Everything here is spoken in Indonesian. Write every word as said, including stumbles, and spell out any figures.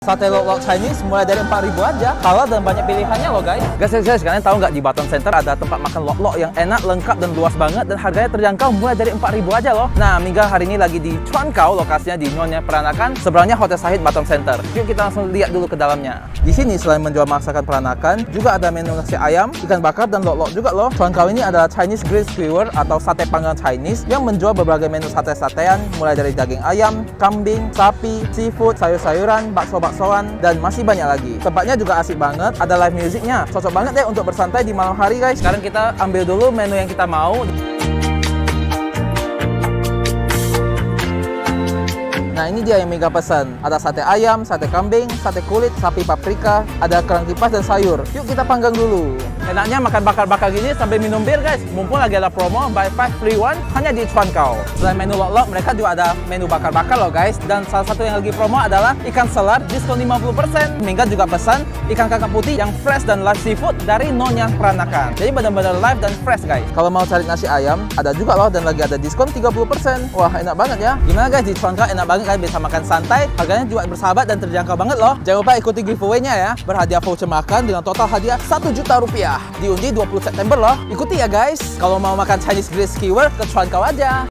Sate lok-lok Chinese mulai dari empat ribu aja. Halal dan banyak pilihannya loh guys. Guys, guys, guys, kalian tahu nggak di Baton Center ada tempat makan lok-lok yang enak, lengkap, dan luas banget. Dan harganya terjangkau mulai dari empat ribu aja loh. Nah, Mingga hari ini lagi di Chuan Khao, lokasinya di Nyonya Peranakan, seberangnya Hotel Sahid Baton Center. Yuk kita langsung lihat dulu ke dalamnya. Di sini selain menjual masakan peranakan, juga ada menu nasi ayam, ikan bakar, dan lok-lok juga loh. Chuan Khao ini adalah Chinese Grilled Skewer atau sate panggang Chinese yang menjual berbagai menu sate-satean mulai dari daging ayam, kambing, sapi, seafood, sayur-sayuran, bakso-baksoan, dan masih banyak lagi. Tempatnya juga asik banget, ada live musicnya. Cocok banget deh untuk bersantai di malam hari guys. Sekarang kita ambil dulu menu yang kita mau. Nah, ini dia yang Mega pesan. Ada sate ayam, sate kambing, sate kulit, sapi paprika, ada kerang kipas dan sayur. Yuk kita panggang dulu. Enaknya makan bakar-bakar gini sambil minum bir guys. Mumpung lagi ada promo buy five free one hanya di Chuan Khao. Selain menu lok-lok, mereka juga ada menu bakar-bakar loh guys. Dan salah satu yang lagi promo adalah ikan selar diskon lima puluh persen. Mega juga pesan ikan kakap putih yang fresh dan live seafood dari Nyonya Peranakan. Jadi benar-benar live dan fresh guys. Kalau mau cari nasi ayam, ada juga loh dan lagi ada diskon tiga puluh persen. Wah, enak banget ya. Gimana guys, di Chuan Khao enak banget kan, bisa makan santai, harganya juga bersahabat dan terjangkau banget loh. Jangan lupa ikuti giveaway-nya ya. Berhadiah voucher makan dengan total hadiah satu juta rupiah. Diundi dua puluh September loh. Ikuti ya guys. Kalau mau makan Chinese Grilled Skewer ke Chuan Khao aja.